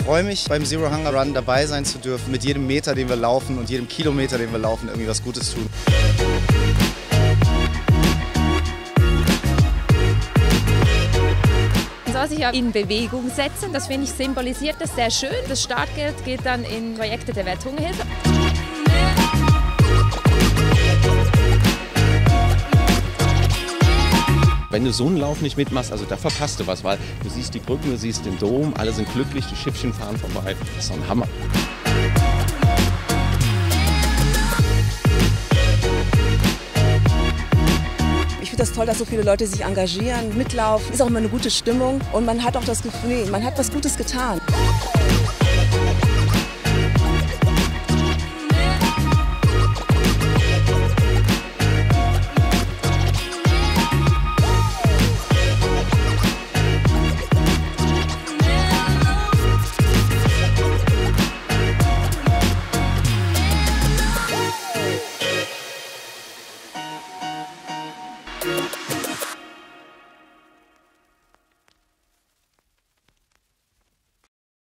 freue mich, beim Zero Hunger Run dabei sein zu dürfen, mit jedem Meter, den wir laufen und jedem Kilometer, den wir laufen, irgendwie was Gutes tun. Man soll sich ja in Bewegung setzen, das finde ich symbolisiert das sehr schön. Das Startgeld geht dann in Projekte der Welthungerhilfe. Wenn du so einen Lauf nicht mitmachst, also da verpasst du was, weil du siehst die Brücken, du siehst den Dom, alle sind glücklich, die Schiffchen fahren vorbei. Das ist so ein Hammer. Ich finde das toll, dass so viele Leute sich engagieren, mitlaufen. Ist auch immer eine gute Stimmung und man hat auch das Gefühl, man hat was Gutes getan. Thank you.